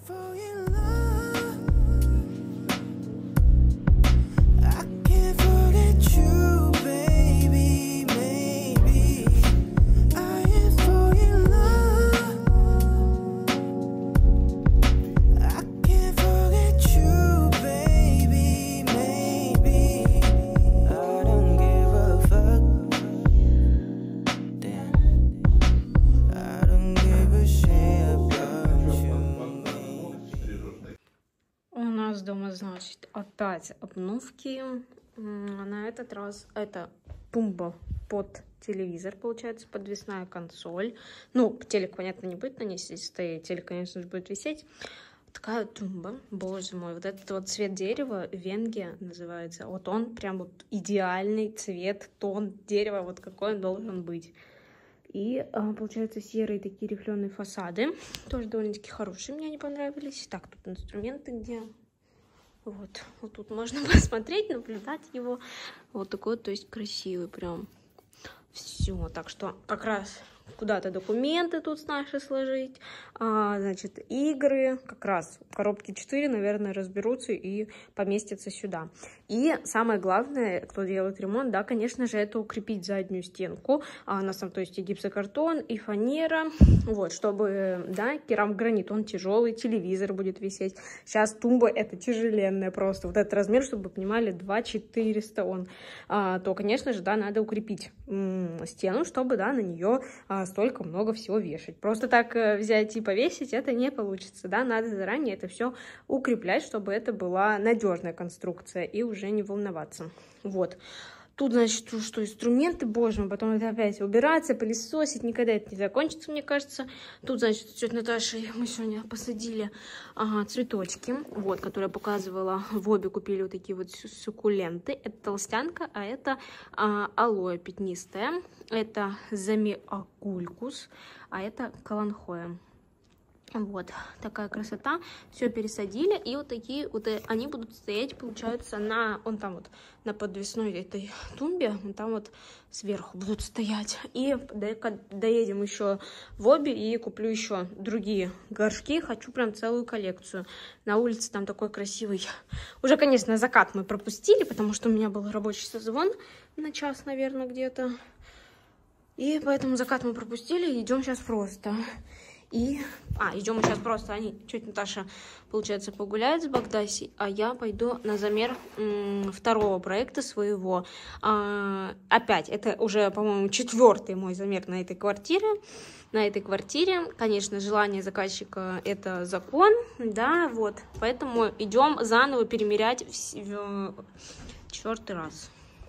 Дома, значит, опять обновки. На этот раз это тумба под телевизор, получается, подвесная консоль. Ну, телек, понятно, не будет на ней стоять, телек, конечно же, будет висеть. Такая тумба, боже мой, вот этот вот цвет дерева, Венгия называется, вот он прям вот идеальный цвет, тон дерева, вот какой он должен быть. И, получается, серые такие рифленые фасады, тоже довольно-таки хорошие, мне они понравились. Так, тут инструменты где... Вот тут можно посмотреть, наблюдать его. Вот такой, то есть красивый прям. Все, так что как раз куда-то документы тут наши сложить, значит, игры, как раз коробки 4, наверное, разберутся и поместятся сюда. И самое главное, кто делает ремонт, да, конечно же, это укрепить заднюю стенку. У нас там, то есть, и гипсокартон, и фанера, вот, чтобы, да, керамогранит, он тяжелый, телевизор будет висеть. Сейчас тумба это тяжеленная просто, вот этот размер, чтобы вы понимали, 2400 он, то, конечно же, да, надо укрепить стену, чтобы, да, на нее столько много всего вешать. Просто так взять и повесить это не получится, да, надо заранее это все укреплять, чтобы это была надежная конструкция и уже не волноваться. Вот. Тут, значит, что инструменты, боже мой, потом это опять убираться, пылесосить, никогда это не закончится, мне кажется. Тут, значит, с тетей Наташей мы сегодня посадили цветочки, вот, которые я показывала. В обе купили вот такие вот суккуленты. Это толстянка, а это алоэ пятнистая. Это замиокулькус, а это каланхоя. Вот такая красота. Все пересадили, и вот такие вот они будут стоять, получается, он там вот на подвесной этой тумбе, вон там вот сверху будут стоять. И доедем еще в обе и куплю еще другие горшки. Хочу прям целую коллекцию. На улице там такой красивый. Уже, конечно, закат мы пропустили, потому что у меня был рабочий созвон на час, наверное, где-то. И поэтому закат мы пропустили. Идем сейчас просто. Идем сейчас просто, тетя Наташа, получается, погуляет с Богдасей, а я пойду на замер второго проекта своего. Опять, это уже, по-моему, 4-й мой замер на этой квартире. Конечно, желание заказчика — это закон, да, вот. Поэтому идем заново перемерять в 4-й раз.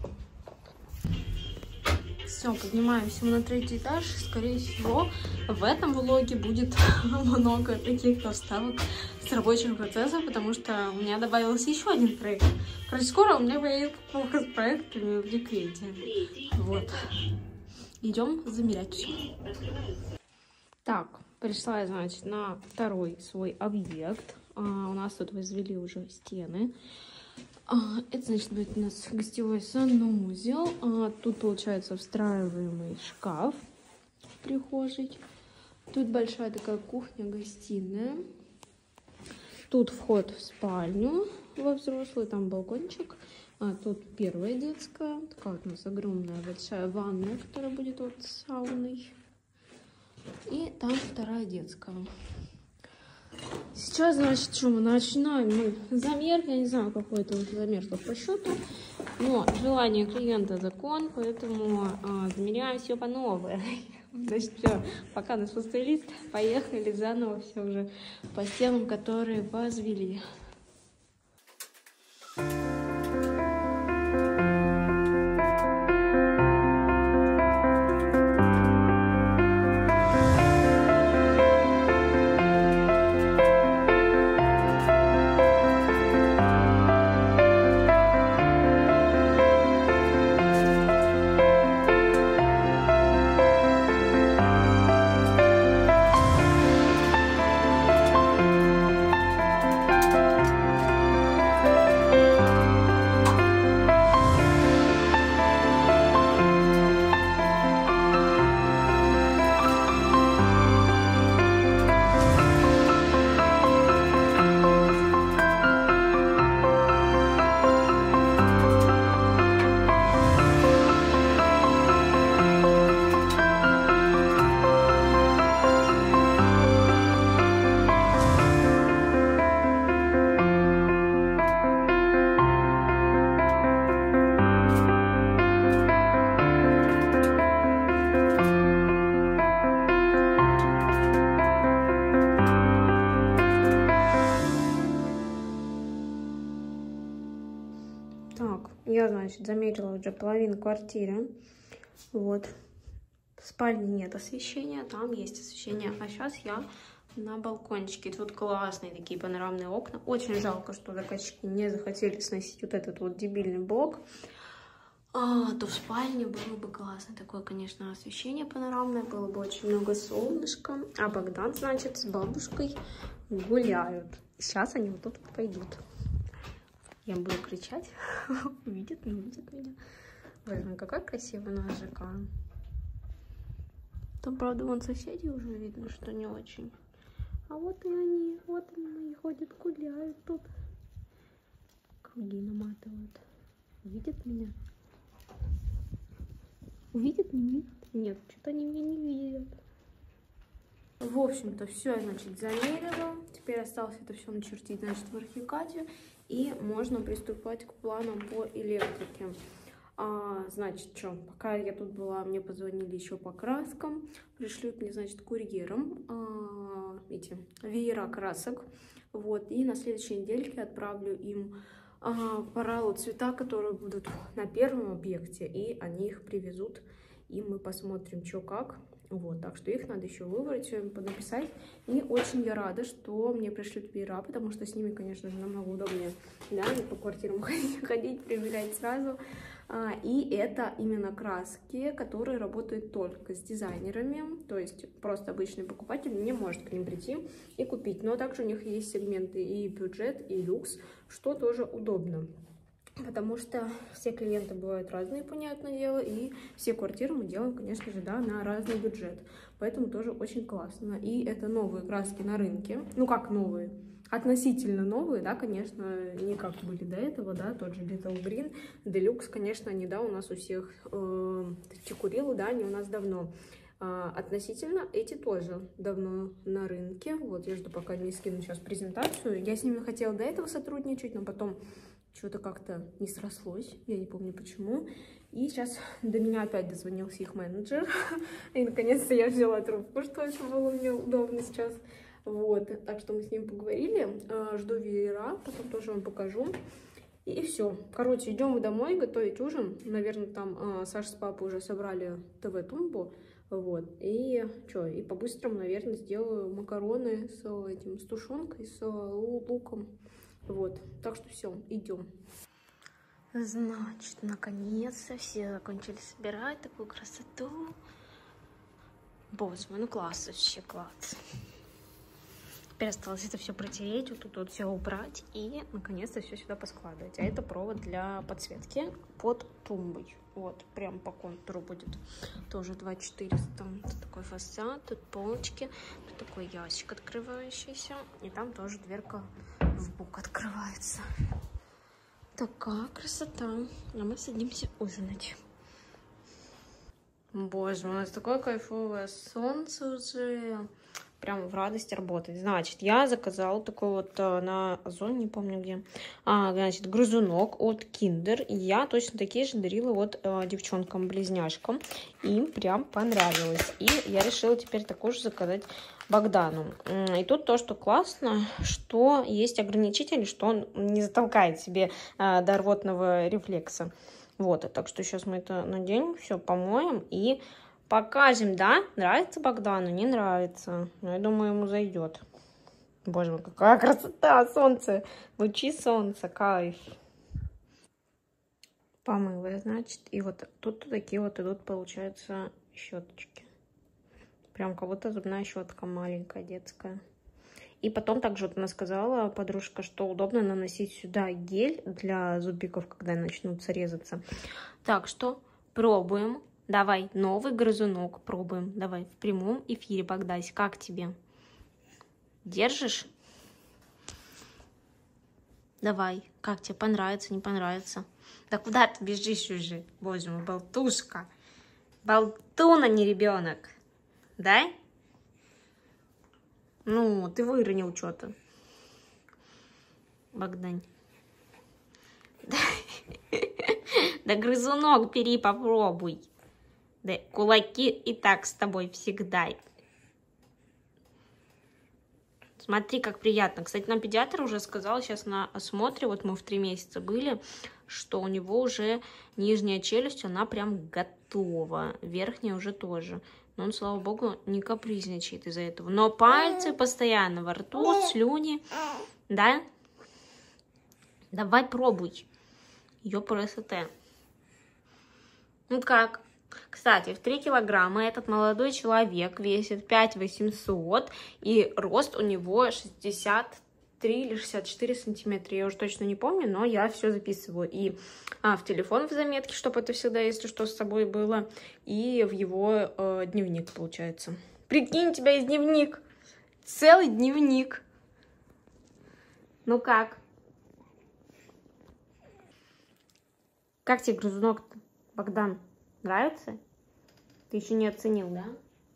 Все, поднимаемся на 3-й этаж. Скорее всего, в этом влоге будет много каких-то вставок с рабочих процессов, потому что у меня добавился еще один проект. Короче, скоро у меня появится плохо с проектами в декрете. Вот. Идем замерять все. Так, пришла я, значит, на второй свой объект. У нас тут возвели уже стены. Это, значит, будет у нас гостевой санузел. Тут, получается, встраиваемый шкаф в прихожей. Тут большая такая кухня-гостиная. Тут вход в спальню во взрослый, там балкончик. Тут первая детская. Такая вот у нас огромная большая ванная, которая будет вот с сауной. И там вторая детская. Сейчас, значит, что мы начинаем замер. Я не знаю, какой это уже замер тут по счету. Но желание клиента закон, поэтому замеряем все по новой. Значит, все, пока нас пустой лист, поехали заново все уже по стенам, которые возвели. Я, значит, замерила уже половину квартиры. Вот. В спальне нет освещения, там есть освещение. А сейчас я на балкончике. Тут классные такие панорамные окна. Очень жалко, что заказчики не захотели сносить вот этот вот дебильный блок. То в спальне было бы классно. Такое, конечно, освещение панорамное. Было бы очень много солнышка. А Богдан, значит, с бабушкой гуляют. Сейчас они вот тут вот пойдут. Я буду кричать. Увидят, не увидят меня. Блин, какая красивая у нас ЖК. Там, правда, вон соседи уже видно, что не очень. А вот и они ходят, гуляют тут. Круги наматывают. Увидят меня? Увидят, не видят? Нет, что-то они меня не видят. В общем-то, все, значит, замерила. Теперь осталось это все начертить, значит, в архикаде. И можно приступать к планам по электрике. Значит, что, пока я тут была, мне позвонили еще по краскам. Пришлют мне, значит, курьером эти веера красок. Вот, и на следующей недельке отправлю им паралу цвета, которые будут на первом объекте, и они их привезут, и мы посмотрим, что как. Вот, так что их надо еще выбрать, написать. И очень я рада, что мне пришлют веера, потому что с ними, конечно же, намного удобнее, да, не по квартирам ходить, примерять сразу. И это именно краски, которые работают только с дизайнерами, то есть просто обычный покупатель не может к ним прийти и купить. Но также у них есть сегменты и бюджет, и люкс, что тоже удобно. Потому что все клиенты бывают разные, понятное дело, и все квартиры мы делаем, конечно же, да, на разный бюджет. Поэтому тоже очень классно. И это новые краски на рынке. Ну, как новые? Относительно новые, да, конечно, не как были до этого, да, тот же Little Green, Deluxe, конечно, они, да, у нас у всех Чикурилы, да, они у нас давно. Относительно эти тоже давно на рынке. Вот, я жду, пока не скину сейчас презентацию. Я с ними хотела до этого сотрудничать, но потом что-то как-то не срослось, я не помню почему. И сейчас до меня опять дозвонился их менеджер. И наконец-то я взяла трубку, что очень было мне удобно сейчас. Вот, так что мы с ним поговорили. Жду веера, потом тоже вам покажу. И все. Короче, идем домой готовить ужин. Наверное, там Саша с папой уже собрали ТВ-тумбу. Вот. И что, и по-быстрому, наверное, сделаю макароны с тушенкой, с луком. Вот, так что все, идем. Значит, наконец-то все закончили собирать такую красоту. Боже мой, ну класс, вообще класс. Теперь осталось это все протереть, вот тут вот все убрать и наконец-то все сюда поскладывать. А это провод для подсветки под тумбой. Вот, прям по контуру будет. Тоже 2400. Тут такой фасад, тут полочки, тут такой ящик открывающийся. И там тоже дверка в бок открывается. Такая красота. А мы садимся ужинать. Боже, у нас такое кайфовое солнце уже. Прям в радость работать. Значит, я заказала такой вот на Озон, не помню где. Значит, грызунок от Kinder. И я точно такие же дарила вот девчонкам-близняшкам. Им прям понравилось. И я решила теперь такой же заказать Богдану. И тут то, что классно, что есть ограничитель, что он не затолкает себе до рвотного рефлекса. Вот, так что сейчас мы это наденем, все помоем и покажем, да? Нравится Богдану? Не нравится. Но я думаю, ему зайдет. Боже мой, какая красота! Солнце! Лучи солнца, кайф. Помыла, значит. И вот тут такие вот идут, получается, щеточки. Прям как будто зубная щетка маленькая, детская. И потом также вот она сказала, подружка, что удобно наносить сюда гель для зубиков, когда начнутся резаться. Так что пробуем. Давай, новый грызунок пробуем. Давай, в прямом эфире, Богдась. Как тебе? Держишь? Давай, как тебе? Понравится, не понравится? Да куда ты бежишь уже? Боже мой, болтушка. Болтун, а не ребенок. Да? Ну, ты выронил что-то. Богдань. Да грызунок бери, попробуй. Да кулаки и так с тобой всегда. Смотри, как приятно. Кстати, нам педиатр уже сказал сейчас на осмотре, вот мы в 3 месяца были, что у него уже нижняя челюсть, она прям готова. Верхняя уже тоже. Но он, слава богу, не капризничает из-за этого. Но пальцы постоянно во рту, слюни. Да? Давай пробуй. Ёпрст. Ну как? Кстати, в 3 килограмма этот молодой человек весит 5800, и рост у него 63 или 64 сантиметра. Я уже точно не помню, но я все записываю. И в телефон в заметке, чтобы это всегда, если что, с собой было, и в его дневник, получается. Прикинь, у тебя есть дневник. Целый дневник. Ну как? Как тебе грызунок-то, Богдан? Нравится? Ты еще не оценил, да?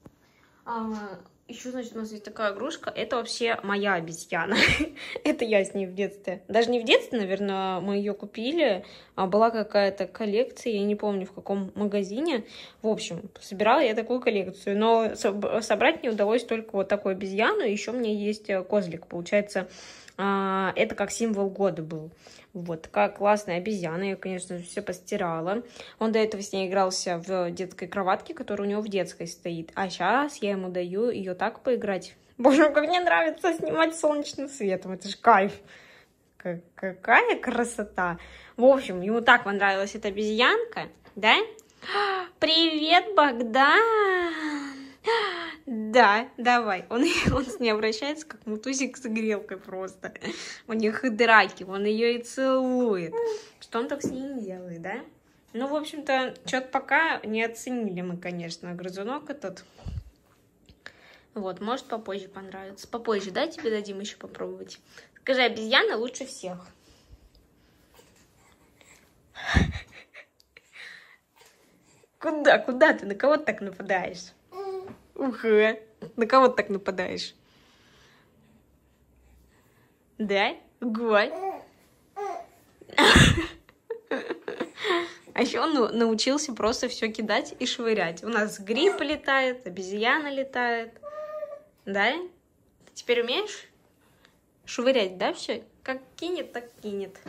Еще, значит, у нас есть такая игрушка. Это вообще моя обезьяна. Это я с ней в детстве. Даже не в детстве, наверное, мы ее купили. Была какая-то коллекция, я не помню, в каком магазине. В общем, собирала я такую коллекцию. Но собрать не удалось только вот такую обезьяну. Еще у меня есть козлик. Получается, это как символ года был. Вот, такая классная обезьяна, я, конечно, все постирала. Он до этого с ней игрался в детской кроватке, которая у него в детской стоит. А сейчас я ему даю ее так поиграть. Боже, как мне нравится снимать солнечным светом, это же кайф. Какая красота. В общем, ему так понравилась эта обезьянка, да? Привет, Богдан! Да, давай. Он с ней обращается, как мутузик с грелкой просто. У них и драки, он ее и целует. Что он так с ней не делает, да? Ну, в общем-то, что-то пока не оценили мы, конечно, грызунок этот. Вот, может, попозже понравится. Попозже, да, тебе дадим еще попробовать? Скажи, обезьяна лучше всех. Куда ты? На кого ты так нападаешь? Уха, на кого ты так нападаешь? Да? Гой. А еще он научился просто все кидать и швырять. У нас гриб летает, обезьяна летает. Да? Ты теперь умеешь швырять, да, все? Как кинет, так кинет.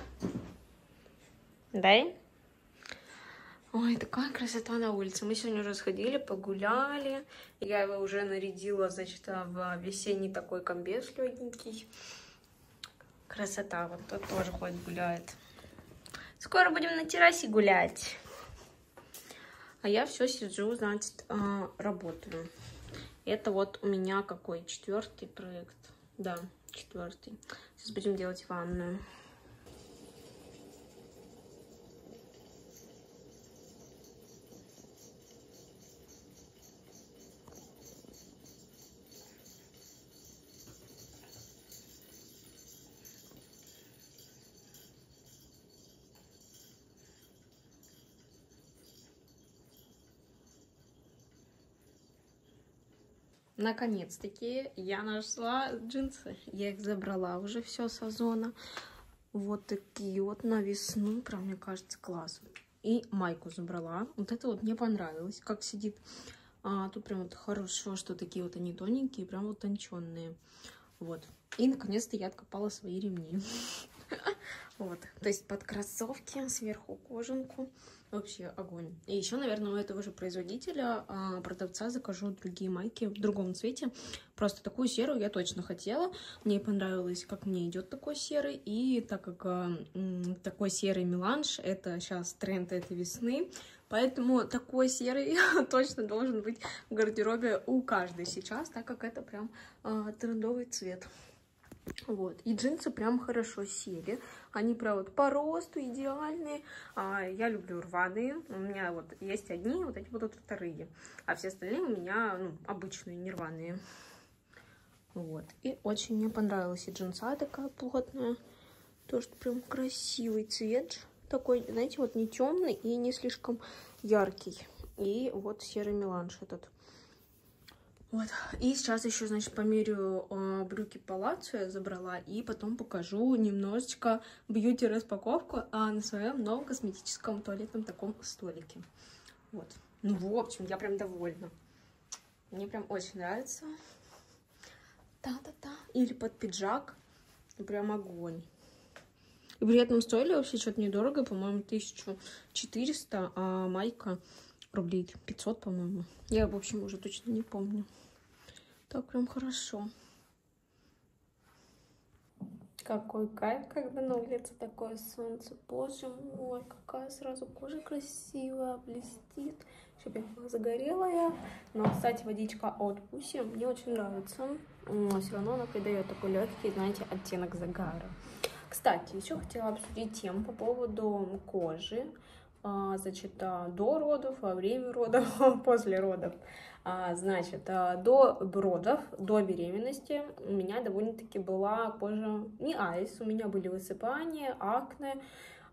Да? Ой, такая красота на улице. Мы сегодня уже сходили, погуляли. Я его уже нарядила, значит, в весенний такой комбез легенький. Красота. Вот тот тоже ходит, гуляет. Скоро будем на террасе гулять. А я все сижу, значит, работаю. Это вот у меня какой? 4-й проект. Да, 4-й. Сейчас будем делать ванную. Наконец-таки я нашла джинсы. Я их забрала уже все с Озона. Вот такие вот на весну. Прям, мне кажется, класс. И майку забрала. Вот это вот мне понравилось, как сидит. Тут прям вот хорошо, что такие вот они тоненькие, прям вот тонченные. Вот. И наконец-то я откопала свои ремни. Вот. То есть под кроссовки, сверху кожанку. Вообще огонь. И еще, наверное, у этого же производителя, продавца, закажу другие майки в другом цвете. Просто такую серую я точно хотела. Мне понравилось, как мне идет такой серый. И так как такой серый меланж, это сейчас тренд этой весны. Поэтому такой серый точно должен быть в гардеробе у каждой сейчас, так как это прям трендовый цвет. Вот, и джинсы прям хорошо сели, они прям вот по росту идеальные, я люблю рваные, у меня вот есть одни, вот эти будут вторые, а все остальные у меня, ну, обычные, не рваные. Вот, и очень мне понравилась и джинса такая плотная, то, что прям красивый цвет, такой, знаете, вот не темный и не слишком яркий, и вот серый меланж этот. Вот. И сейчас еще, значит, померяю брюки палаццо я забрала, и потом покажу немножечко бьюти-распаковку на своем новом косметическом туалетном таком столике. Вот. Ну, в общем, я прям довольна. Мне прям очень нравится. Та-та-та. Или под пиджак. Прям огонь. И при этом стоили вообще что-то недорого, по-моему, 1400, а майка рублей 500, по-моему. Я, в общем, уже точно не помню. Так прям хорошо. Какой кайф, когда на улице такое солнце. Боже мой, какая сразу кожа красивая, блестит. Чтобы я была загорелая. Но, кстати, водичка от Пуси мне очень нравится. Но все равно она придает такой легкий, знаете, оттенок загара. Кстати, еще хотела обсудить тему по поводу кожи. Значит, до родов, во время родов, после родов. Значит, до родов, до беременности у меня довольно-таки была кожа не айс, у меня были высыпания, акне.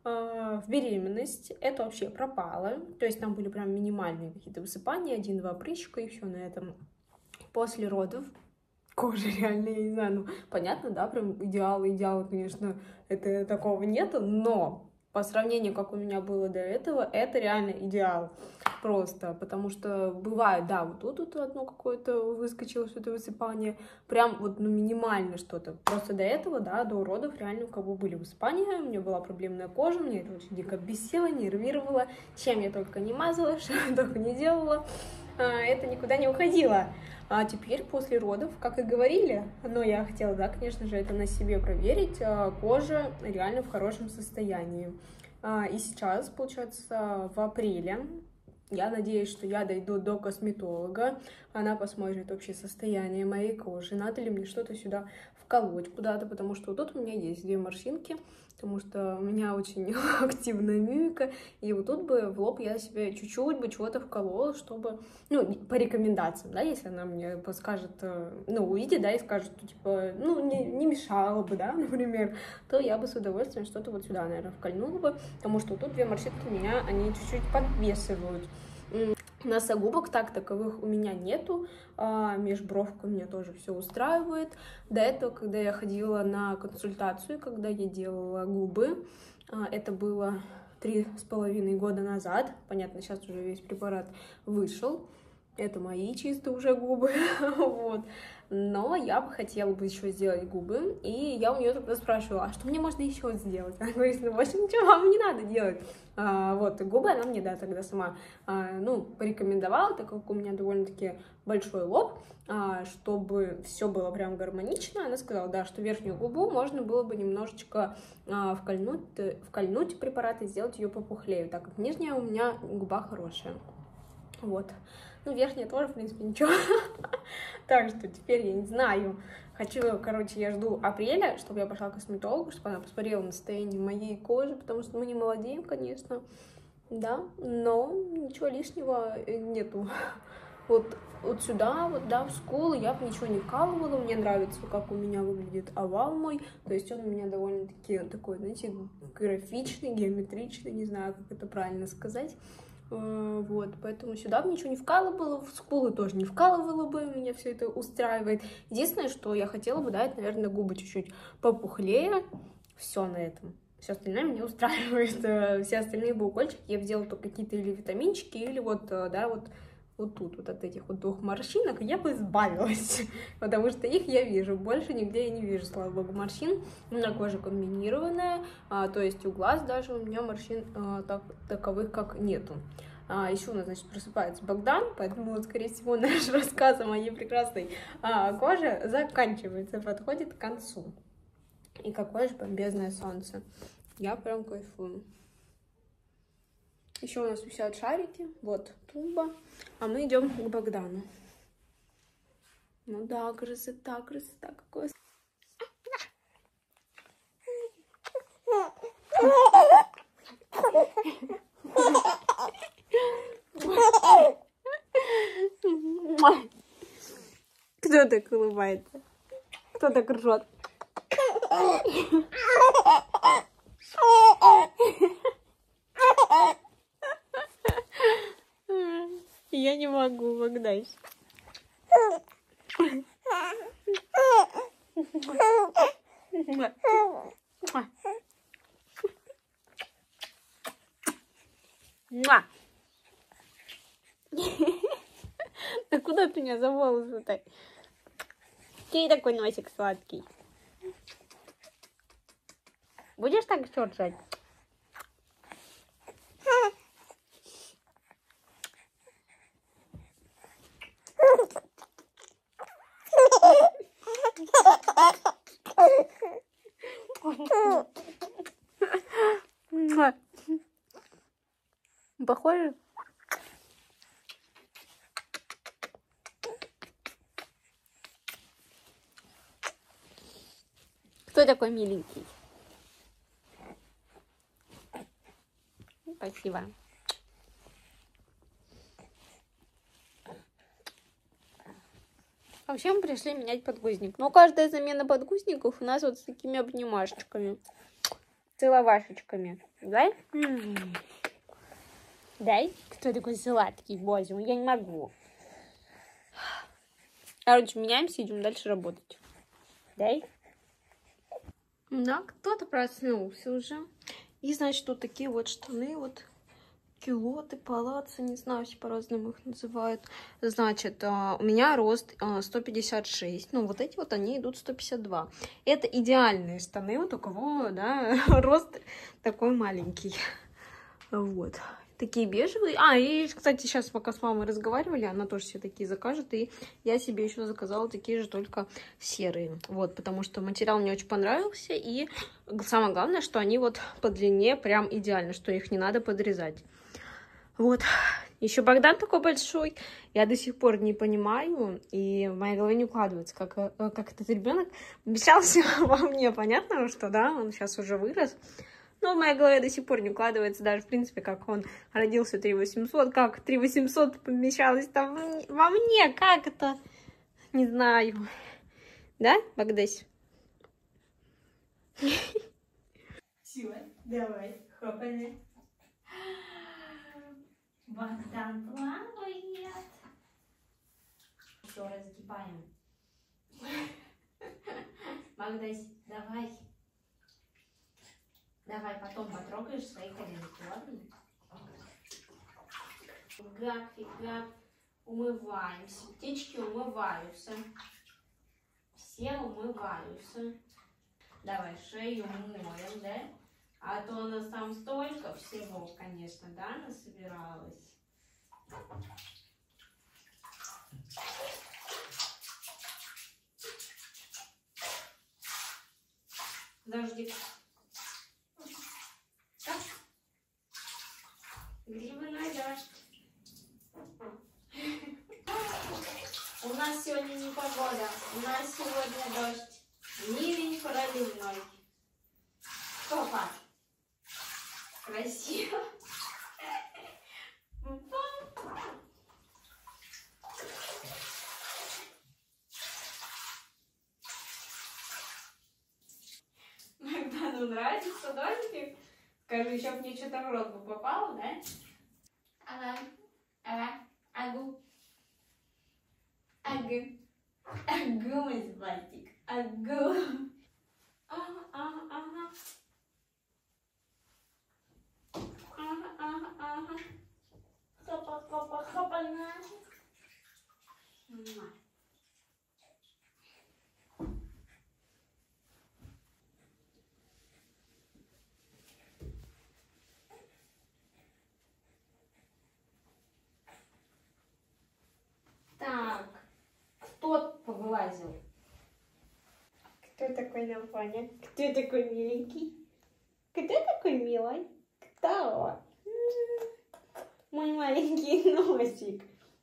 В беременность это вообще пропало, то есть там были прям минимальные какие-то высыпания, 1-2 прыщика и все на этом. После родов кожа реально, я не знаю, ну, понятно, да, прям идеала, конечно, это такого нету, но по сравнению, как у меня было до этого, это реально идеал просто, потому что бывает, да, вот тут одно какое-то выскочило, что-то высыпание, прям вот, ну, минимально что-то, просто до этого, да, до родов реально у кого были высыпания, у меня была проблемная кожа, мне это очень дико бесило, нервировало, чем я только не мазала, что я только не делала, это никуда не уходило. А теперь после родов, как и говорили, но я хотела, да, конечно же, это на себе проверить, кожа реально в хорошем состоянии. И сейчас, получается, в апреле, я надеюсь, что я дойду до косметолога, она посмотрит общее состояние моей кожи, надо ли мне что-то сюда вколоть куда-то, потому что вот тут у меня есть 2 морщинки, потому что у меня очень активная мимика, и вот тут бы в лоб я себе чуть-чуть бы чего-то вколола, чтобы, ну, по рекомендациям, да, если она мне подскажет, ну, увидит, да, и скажет, что, типа, ну, не мешало бы, да, например, то я бы с удовольствием что-то вот сюда, наверное, вкольнула бы, потому что вот тут 2 морщинки меня, они чуть-чуть подвесывают. Носогубок таковых у меня нету, межбровка меня тоже все устраивает. До этого, когда я ходила на консультацию, когда я делала губы, это было 3,5 года назад, понятно, сейчас уже весь препарат вышел, это мои чисто уже губы, вот. Но я бы хотела бы еще сделать губы, и я у нее тогда спрашивала, а что мне можно еще сделать? Она говорит, ну, больше ничего вам не надо делать. Вот, и губы она мне, да, тогда сама, ну, порекомендовала, так как у меня довольно-таки большой лоб, чтобы все было прям гармонично. Она сказала, да, что верхнюю губу можно было бы немножечко вкольнуть препарат и сделать ее попухлее, так как нижняя у меня губа хорошая. Вот. Ну, верхняя тоже, в принципе, ничего. Так что теперь я не знаю. Хочу, короче, я жду апреля, чтобы я пошла к косметологу, чтобы она посмотрела на состояние моей кожи, потому что мы не молодеем, конечно, да, но ничего лишнего нету. Вот сюда, вот, да, в скулу я бы ничего не вкалывала, мне нравится, как у меня выглядит овал мой, то есть он у меня довольно-таки такой, знаете, графичный, геометричный, не знаю, как это правильно сказать. Вот, поэтому сюда бы ничего не вкалывала, в скулы тоже не вкалывала бы, меня все это устраивает. Единственное, что я хотела бы, да, это, наверное, губы чуть-чуть попухлее, все на этом. Все остальное меня устраивает, все остальные бы укольчики я бы сделала только какие-то или витаминчики, или вот, да, вот тут, вот от этих вот 2 морщинок я бы избавилась, потому что их я вижу, больше нигде я не вижу, слава богу, морщин. У меня кожа комбинированная, то есть у глаз даже у меня морщин таковых как нету. Еще у нас, значит, просыпается Богдан, поэтому, вот, скорее всего, наш рассказ о моей прекрасной коже заканчивается, подходит к концу. И какое же бомбезное солнце. Я прям кайфую. Еще у нас висят шарики, вот тумба, а мы идем к Богдану. Ну да, красота, какое. Кто так улыбается? Кто так ржет? Я не могу, Богдаш. Да куда ты меня за волосы-то? Чей такой носик сладкий? Будешь так шуршать? Похоже? Кто такой миленький? Спасибо. Вообще мы пришли менять подгузник. Но каждая замена подгузников у нас вот с такими обнимашечками. Целовашечками. Дай? Дай? Кто такой сладкий? Боже мой, я не могу. Короче, меняемся, идем дальше работать. Дай? Да, кто-то проснулся уже. И, значит, вот такие вот штаны, вот кюлоты, палацы, не знаю, все по-разному их называют. Значит, у меня рост 156, ну, вот эти вот, они идут 152. Это идеальные штаны, вот у кого, да, рост такой маленький. Вот. Такие бежевые. И, кстати, сейчас пока с мамой разговаривали, она тоже все такие закажет. И я себе еще заказала такие же, только серые. Вот, потому что материал мне очень понравился. И самое главное, что они вот по длине прям идеально, что их не надо подрезать. Вот. Еще Богдан такой большой. Я до сих пор не понимаю. И в моей голове не укладывается, как этот ребенок вмещался во мне. Понятно, что да, он сейчас уже вырос. Но в моей голове до сих пор не укладывается даже, в принципе, как он родился 3800, как 3800 помещалось там во мне, как это? Не знаю. Да, Богдась? Все, давай, хопали. Богдан плавает. Еще разгибаем. Богдась, давай. Давай потом потрогаешь свои коленки, ладно? Фигак, фигак. Умываемся. Птички умываются. Все умываются. Давай шею моем, да? А то у нас там столько всего, конечно, да, насобиралось. Дождик. Грибной дождь. У нас сегодня не погода, у нас сегодня дождь. Ливень проливной. Опа. Красиво. Богдану нравится дождик? Скажи, еще мне что-то в рот бы попало, да? Ага, ага, агу. Агу. Агу, мой златик. Агу. Ага, ага, ага. Ага, ага, ага. Хопа, хопа, хопа, на. Так, кто повылазил? Кто такой на фоне? Кто такой миленький? Кто такой милый? Кто? Мой маленький носик.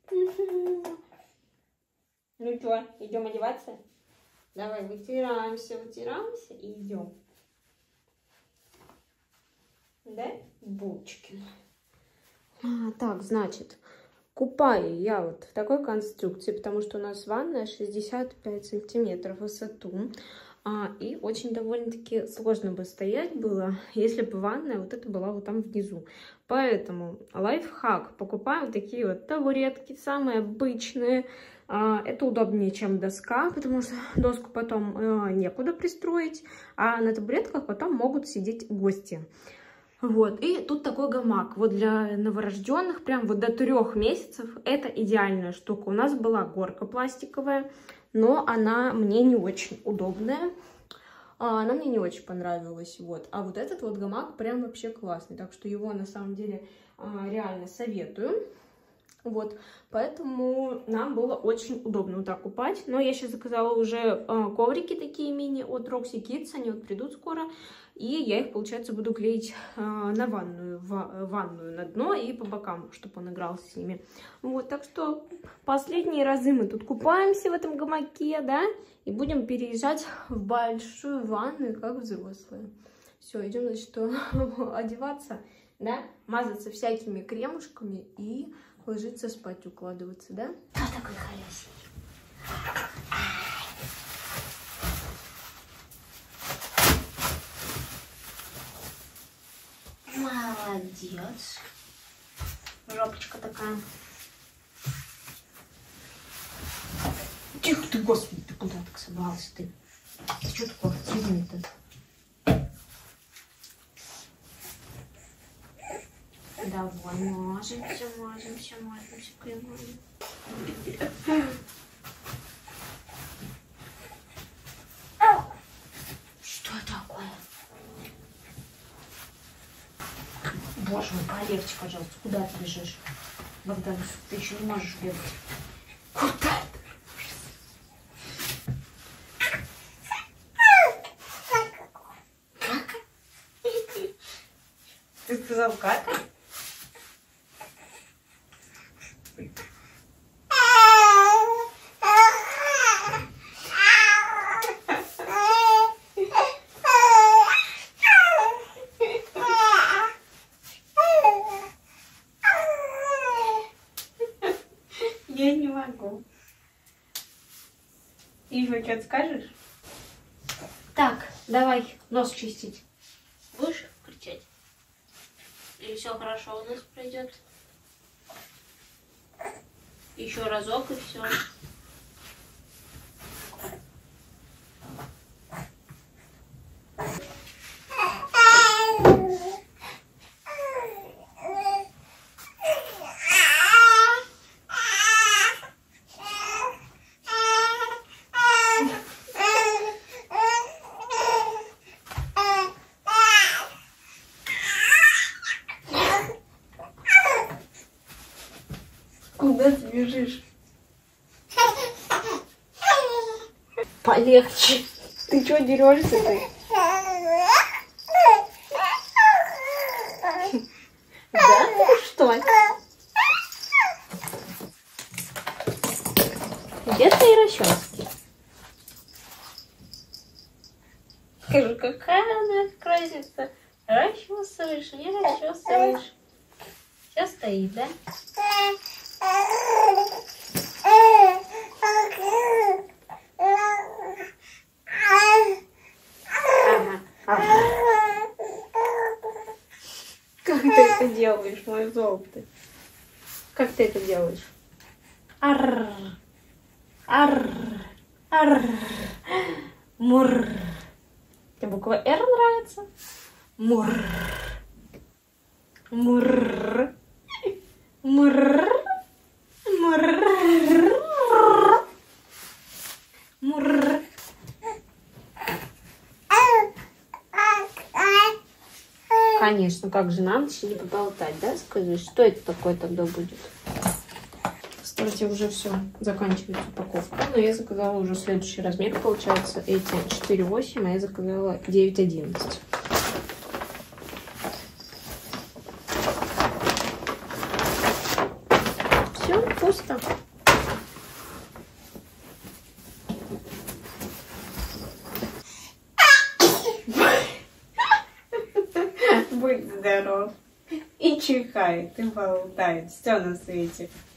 Ну что, идем одеваться? Давай, вытираемся, вытираемся и идем. Да, Булочкин? Так, значит, купаю я вот в такой конструкции, потому что у нас ванная 65 сантиметров в высоту. И очень довольно-таки сложно бы стоять было, если бы ванная вот эта была вот там внизу. Поэтому лайфхак. Покупаем вот такие вот табуретки, самые обычные. Это удобнее, чем доска, потому что доску потом некуда пристроить, а на табуретках потом могут сидеть гости. Вот, и тут такой гамак. Вот для новорожденных, прям вот до 3 месяцев, это идеальная штука. У нас была горка пластиковая, но она мне не очень удобная. Она мне не очень понравилась, вот. А вот этот вот гамак прям вообще классный, так что его на самом деле реально советую. Вот, поэтому нам было очень удобно вот так купать. Но я сейчас заказала уже коврики такие мини от Roxy Kids, они вот придут скоро. И я их, получается, буду клеить на ванную, ванную на дно и по бокам, чтобы он игрался с ними. Вот, так что последние разы мы тут купаемся в этом гамаке, да, и будем переезжать в большую ванную, как взрослые. Все, идем, значит, одеваться, да, мазаться всякими кремушками и ложиться спать, укладываться, да? Кто такой холёсенький? Молодец. Жопочка такая. Тихо ты, господи, ты куда так собрался ты? Ты что такое активный-то? Давай, мажемся кремом. Что такое? Боже мой, полегче, пожалуйста. Куда ты бежишь? Богдан, ты еще не можешь бегать. Куда ты? Ты сказал кака? Я не могу. Еще что-то скажешь? Так, давай нос чистить. Будешь кричать? Или все хорошо у нас пройдет? Еще разок и все. Куда ты бежишь? Полегче. Ты что дерешься ты? Да? Что? Где твои расчески? Скажи, какая она красится. Расчесываешь, не расчесываешь. Все стоит, да? Как ты это делаешь, мой золото? Как ты это делаешь? Арр, арр, арр, мур. Тебе буква «Р» нравится? Мур, Мур. мур, мур, мур. Конечно, как же нам еще не поболтать, да? Скажи, что это такое тогда будет? Кстати, уже все, заканчивается упаковка. Но я заказала уже следующий размер, получается, эти 4,8, а я заказала 9,11. Все, пусто. Будь здоров. И чихает, и болтает. Все на свете.